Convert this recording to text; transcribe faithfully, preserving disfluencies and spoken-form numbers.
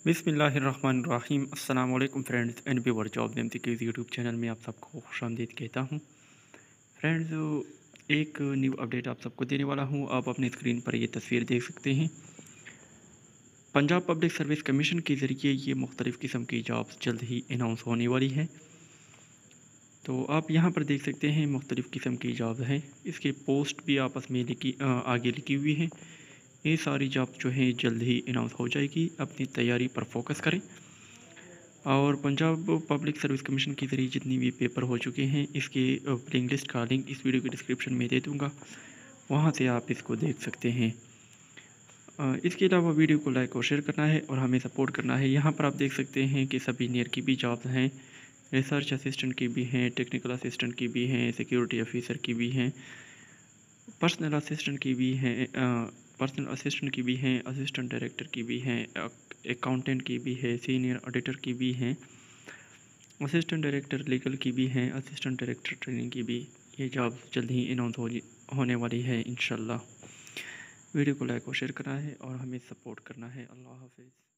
बिस्मिल्लाहिर्रहमानिर्रहीम। अस्सलाम वालेकुम फ्रेंड्स, एन बी वर जॉब नेम के यूट्यूब चैनल में आप सबको खुशामदीद कहता हूँ। फ्रेंड्स, एक न्यू अपडेट आप सबको देने वाला हूँ। आप अपनी स्क्रीन पर ये तस्वीर देख सकते हैं। पंजाब पब्लिक सर्विस कमीशन के ज़रिए ये मुख्तलिफ़ किस्म की जॉब्स जल्द ही अनाउंस होने वाली है। तो आप यहाँ पर देख सकते हैं मुख्तलिफ़ किस्म की जॉब हैं। इसके पोस्ट भी आपस में लिखी आगे लिखी हुई हैं। ये सारी जॉब जो है जल्द ही अनाउंस हो जाएगी। अपनी तैयारी पर फोकस करें। और पंजाब पब्लिक सर्विस कमीशन के ज़रिए जितनी भी पेपर हो चुके हैं, इसके प्लेइंग लिस्ट का लिंक इस वीडियो के डिस्क्रिप्शन में दे दूँगा, वहाँ से आप इसको देख सकते हैं। इसके अलावा वीडियो को लाइक और शेयर करना है और हमें सपोर्ट करना है। यहाँ पर आप देख सकते हैं कि सभी नियर की भी जॉब्स हैं, रिसर्च असिस्टेंट की भी हैं, टेक्निकल असिस्टेंट की भी हैं, सिक्योरिटी ऑफिसर की भी हैं, पर्सनल असिस्टेंट की भी हैं, पर्सनल असिस्टेंट की भी हैं, असिस्टेंट डायरेक्टर की भी हैं, अकाउंटेंट की भी है, सीनियर ऑडिटर की भी हैं, असिस्टेंट डायरेक्टर लीगल की भी हैं, असिस्टेंट डायरेक्टर ट्रेनिंग की भी। ये जॉब जल्द ही अनाउंस हो होने वाली है इंशाल्लाह। वीडियो को लाइक और शेयर करना है और हमें सपोर्ट करना है। अल्लाह हाफिज़।